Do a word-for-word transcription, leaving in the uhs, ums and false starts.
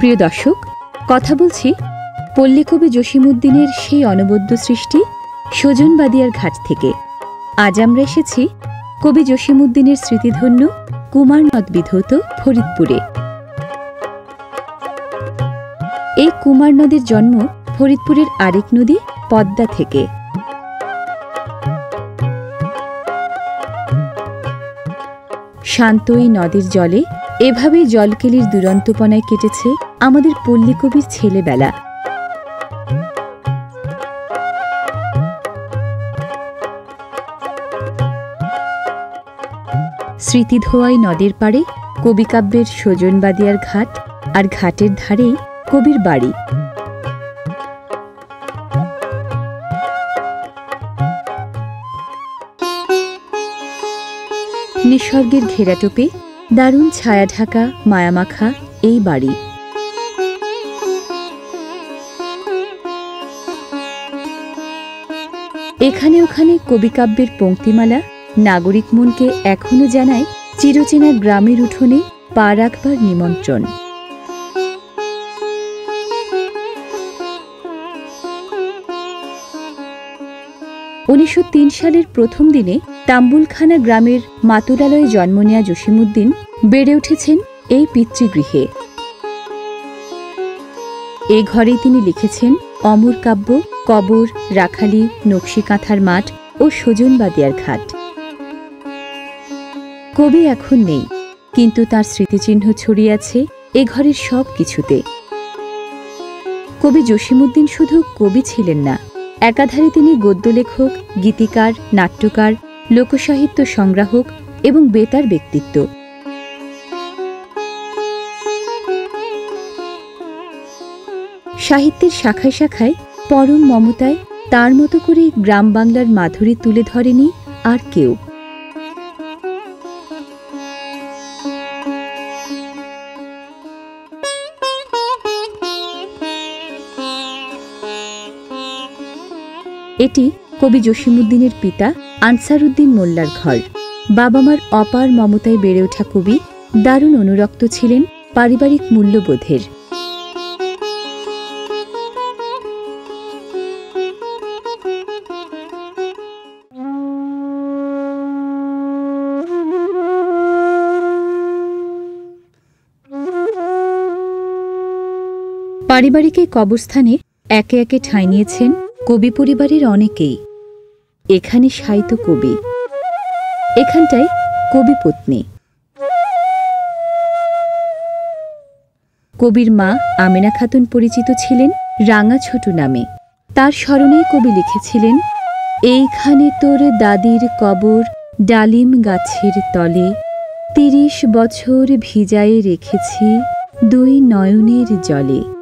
প্রিয় দর্শক, কথা বলছি পল্লীকবি জসীমউদ্দীনের সেই অনবদ্য সৃষ্টি সজনবাদিয়ার ঘাট থেকে। আজ আমরা এসেছি কবি জসীমউদ্দীনের স্মৃতিধন্য কুমার নদ বিধৌত ফরিদপুরে। এই কুমার নদের জন্ম ফরিদপুরের আরেক নদী পদ্মা থেকে। শান্ত এই নদের জলে এভাবেই জলকেলির দুরন্তপনায় কেটেছে আমাদের পল্লীকবির ছেলেবেলা। স্মৃতিধোয়াই নদের পাড়ে কবিকাব্যের সজনবাদিয়ার ঘাট, আর ঘাটের ধারেই কবির বাড়ি। নিসর্গের ঘেরাটোপে দারুণ ছায়া ঢাকা মায়ামাখা এই বাড়ি। এখানে ওখানে কবিকাব্যের পংক্তিমালা নাগরিক মনকে এখনো জানায় চিরচেনা গ্রামের উঠোনে পা রাখবার নিমন্ত্রণ। উনিশশো তিন সালের প্রথম দিনে তাম্বুলখানা গ্রামের মাতুলালয়ে জন্ম নেয়া জসীমউদ্দীন বেড়ে উঠেছেন এই পিতৃগৃহে। এ ঘরেই তিনি লিখেছেন অমর কাব্য, কবর, রাখালি, নকশিকাঁথার মাঠ ও সজনবাদিয়ার ঘাট। কবি এখন নেই, কিন্তু তার স্মৃতিচিহ্ন ছড়িয়ে আছে এ ঘরের সব কিছুতে। কবি জসীমউদ্দীন শুধু কবি ছিলেন না, একাধারে তিনি গদ্যলেখক, গীতিকার, নাট্যকার, লোকসাহিত্য সংগ্রাহক এবং বেতার ব্যক্তিত্ব। সাহিত্যের শাখায় শাখায় পরম মমতায় তার মতো করে গ্রাম বাংলার মাধুরী তুলে ধরেনি আর কেউ। এটি কবি জসীমউদ্দীনের পিতা আনসারউদ্দিন মোল্লার ঘর। বাবা মার অপার মমতায় বেড়ে ওঠা কবি দারুণ অনুরক্ত ছিলেন পারিবারিক মূল্যবোধের। পারিবারিক এই কবরস্থানে একে একে ঠাঁই নিয়েছেন কবি পরিবারের অনেকেই। এখানে সাহিত্য কবি, এখানটায় কবি পত্নী। কবির মা আমেনা খাতুন পরিচিত ছিলেন রাঙা ছোটু নামে। তার স্মরণেই কবি লিখেছিলেন, এইখানে তোর দাদির কবর ডালিম গাছের তলে, তিরিশ বছর ভিজায়ে রেখেছি দুই নয়নের জলে।